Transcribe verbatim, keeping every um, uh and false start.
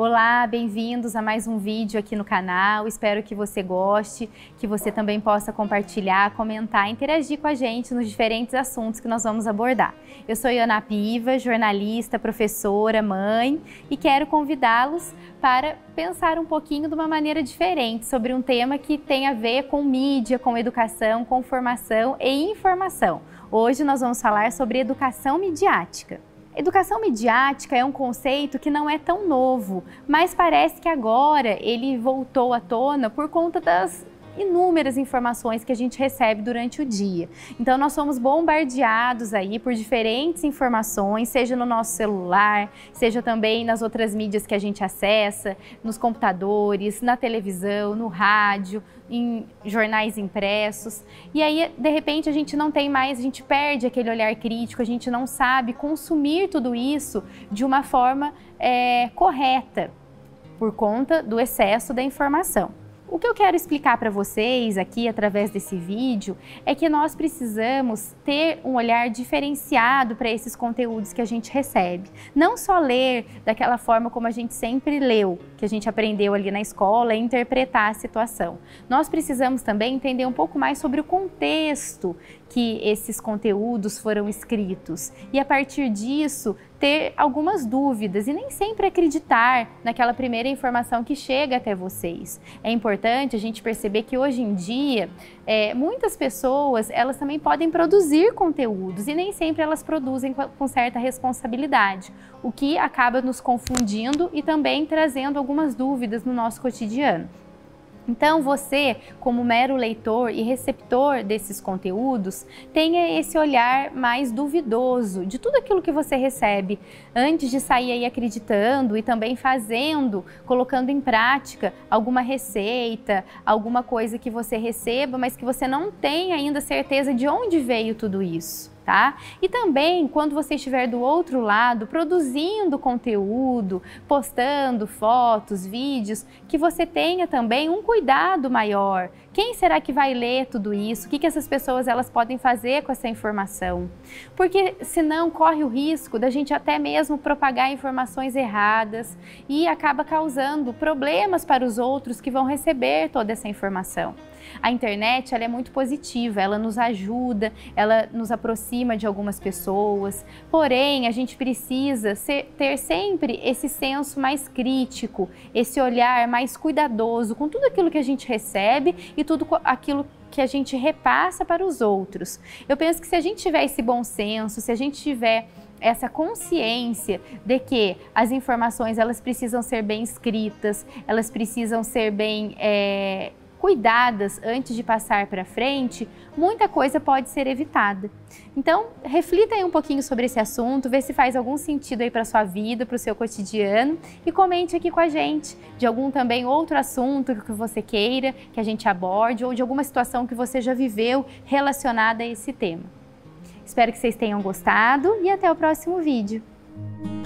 Olá, bem-vindos a mais um vídeo aqui no canal. Espero que você goste, que você também possa compartilhar, comentar, interagir com a gente nos diferentes assuntos que nós vamos abordar. Eu sou Iana Piva, jornalista, professora, mãe, e quero convidá-los para pensar um pouquinho de uma maneira diferente sobre um tema que tem a ver com mídia, com educação, com formação e informação. Hoje nós vamos falar sobre educação midiática. Educação midiática é um conceito que não é tão novo, mas parece que agora ele voltou à tona por conta das inúmeras informações que a gente recebe durante o dia. Então nós somos bombardeados aí por diferentes informações, seja no nosso celular, seja também nas outras mídias que a gente acessa, nos computadores, na televisão, no rádio, em jornais impressos. E aí, de repente, a gente não tem mais, a gente perde aquele olhar crítico, a gente não sabe consumir tudo isso de uma forma é, correta, por conta do excesso da informação. O que eu quero explicar para vocês aqui através desse vídeo é que nós precisamos ter um olhar diferenciado para esses conteúdos que a gente recebe. Não só ler daquela forma como a gente sempre leu, que a gente aprendeu ali na escola, e interpretar a situação. Nós precisamos também entender um pouco mais sobre o contexto que esses conteúdos foram escritos e, a partir disso, ter algumas dúvidas e nem sempre acreditar naquela primeira informação que chega até vocês. É importante a gente perceber que hoje em dia é, muitas pessoas elas também podem produzir conteúdos e nem sempre elas produzem com certa responsabilidade, o que acaba nos confundindo e também trazendo algumas dúvidas no nosso cotidiano. Então você, como mero leitor e receptor desses conteúdos, tenha esse olhar mais duvidoso de tudo aquilo que você recebe, antes de sair aí acreditando e também fazendo, colocando em prática alguma receita, alguma coisa que você receba, mas que você não tem ainda certeza de onde veio tudo isso. Tá? E também, quando você estiver do outro lado, produzindo conteúdo, postando fotos, vídeos, que você tenha também um cuidado maior. Quem será que vai ler tudo isso? O que, que essas pessoas elas podem fazer com essa informação? Porque senão corre o risco da gente até mesmo propagar informações erradas e acaba causando problemas para os outros que vão receber toda essa informação. A internet ela é muito positiva, ela nos ajuda, ela nos aproxima de algumas pessoas, porém a gente precisa ser, ter sempre esse senso mais crítico, esse olhar mais cuidadoso com tudo aquilo que a gente recebe e tudo aquilo que a gente repassa para os outros. Eu penso que se a gente tiver esse bom senso, se a gente tiver essa consciência de que as informações elas precisam ser bem escritas, elas precisam ser bem é, cuidadas antes de passar para frente, muita coisa pode ser evitada. Então, reflita aí um pouquinho sobre esse assunto, vê se faz algum sentido aí para a sua vida, para o seu cotidiano e comente aqui com a gente de algum também outro assunto que você queira que a gente aborde ou de alguma situação que você já viveu relacionada a esse tema. Espero que vocês tenham gostado e até o próximo vídeo.